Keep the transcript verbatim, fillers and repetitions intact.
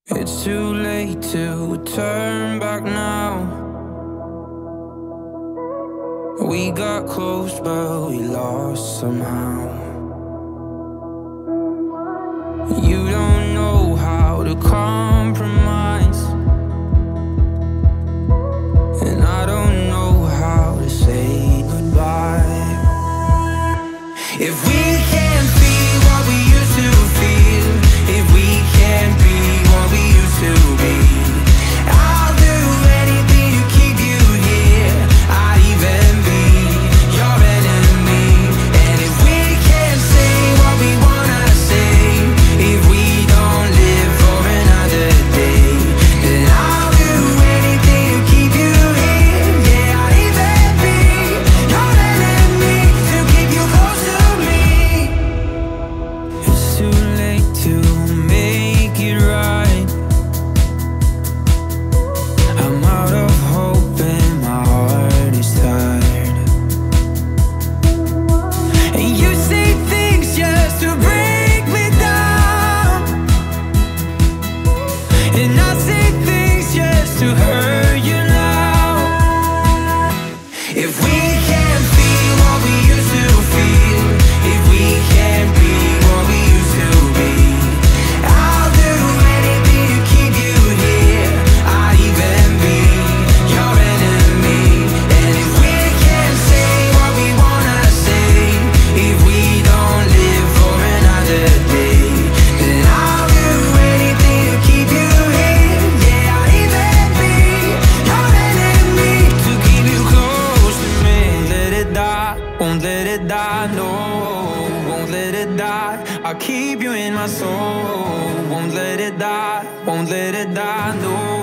It's too late to turn back now. We got close, but we lost somehow. You don't know how to compromise, and I don't know how to say goodbye. If we can't feel what we used to feel, if we can't be what we used to be, I'll do anything to keep you here. I'd even be your enemy. And if we can't say what we wanna say, if we don't live for another day, then I'll do anything to keep you here. Yeah, I'd even be your enemy to keep you close to me. It's too late to make it right. I'm out of hope and my heart is tired. And you say things just to break me down, and I say things just to hurt you now. If we can't feel what we used to feel, if we can't be what we used to be, I'll do anything to keep you here. I'd even be your enemy. And if we can't say what we wanna say, if we don't live for another day, then I'll do anything to keep you here. Yeah, I'd even be your enemy to keep you close to me. Let it die, won't let it die, no, won't let it die. I'll keep you in my soul. Won't let it die, won't let it die, no.